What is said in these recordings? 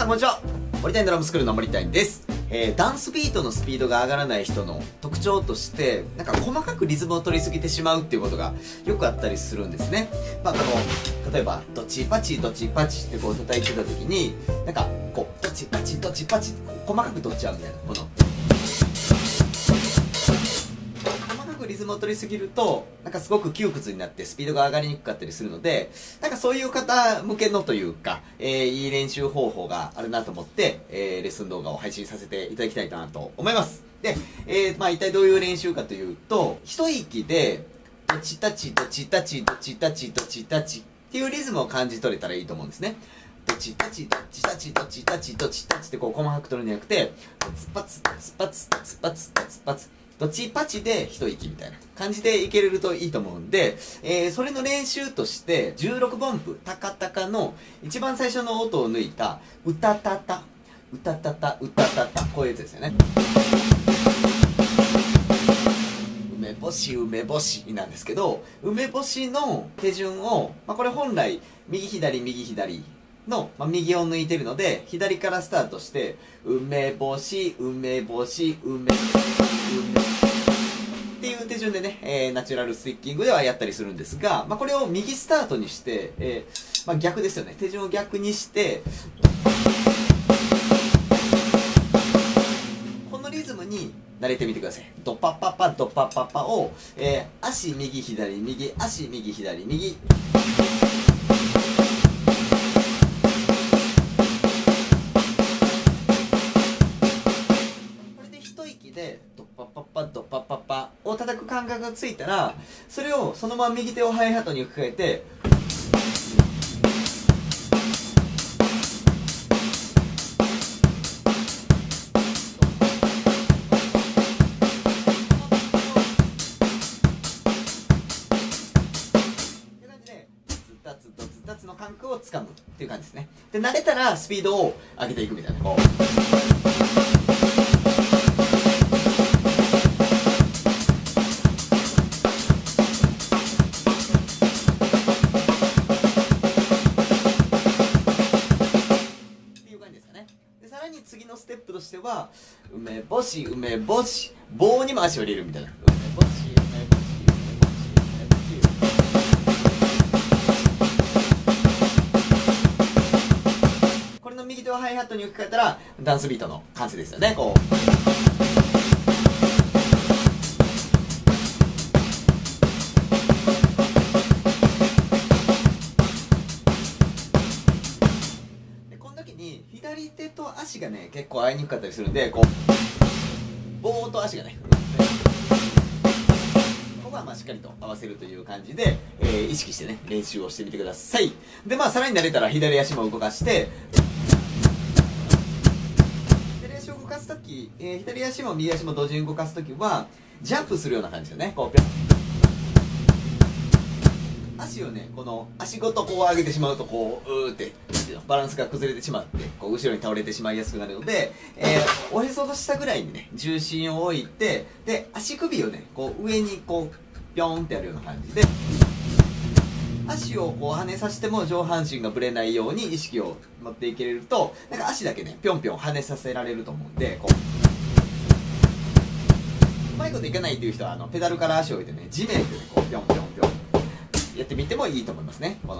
さんこんにちは。森谷ドラムスクールの森谷です。ダンスビートのスピードが上がらない人の特徴として、なんか細かくリズムを取りすぎてしまうっていうことがよくあったりするんですね。例えば、ドチパチドチパチってこう叩いてた時に、なんかこう、ドチパチドチパチって細かく取っちゃうみたいな。このリズムを取りすぎるとなんかすごく窮屈になってスピードが上がりにくかったりするので、なんかそういう方向けのというか、いい練習方法があるなと思って、レッスン動画を配信させていただきたいなと思います。で、一体どういう練習かというと、一息でドチタチドチタチドチタチドチタチっていうリズムを感じ取れたらいいと思うんですね。ドチタチドチタチドチタチドチタチってこう細かく取るんじゃなくて、ツパツツパツツパツツパツドチパチで一息みたいな感じでいけれるといいと思うんで、それの練習として16分音符タカタカの一番最初の音を抜いたウタタタウタタタウタタタ、こういうやつですよね。梅干し梅干しなんですけど、梅干しの手順を、これ本来右左右左の、右を抜いてるので左からスタートして梅干し梅干し梅っていう手順でね、ナチュラルスティッキングではやったりするんですが、これを右スタートにして、逆ですよね。手順を逆にしてこのリズムに慣れてみてください。ドパパパドパパパを、足右左右足右左右でドッパッパッパドッパッパッパを叩く感覚がついたら、それをそのまま右手をハイハットに置き換えてズタツドズタツの感覚をつかむっていう感じですね。で慣れたらスピードを上げていくみたいな、こうさらに次のステップとしては梅干し梅干し棒にも足を入れるみたいな、梅干し梅干し梅干し梅干し、これの右手をハイハットに置き換えたらダンスビートの完成ですよね。こう左手と足がね結構合いにくかったりするんで、こう棒と足がねここはしっかりと合わせるという感じで、意識してね練習をしてみてください。でさらに慣れたら左足も動かして左足を動かすとき、左足も右足も同時に動かすときはジャンプするような感じですよね。こう足をね、この足ごとこう上げてしまうとこうってバランスが崩れてしまってこう後ろに倒れてしまいやすくなるので、おへその下ぐらいにね重心を置いて、で足首をねこう上にこうピョンってやるような感じで足をこう跳ねさせても上半身がぶれないように意識を持っていけれると、なんか足だけねピョンピョン跳ねさせられると思うんで、こううまいこといかないっていう人はペダルから足を置いてね地面でねこうピョンピョンピョンやってみてもいいと思いますね。こ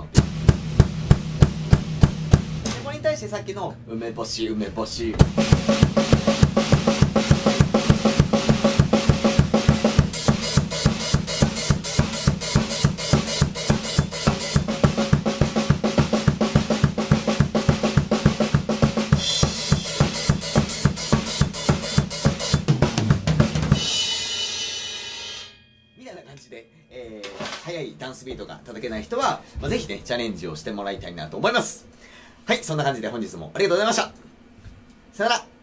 れに対してさっきの梅干し梅干しみたいな感じで、速いダンスビートが叩けない人は、ぜひねチャレンジをしてもらいたいなと思います。はい、そんな感じで本日もありがとうございました。さよなら。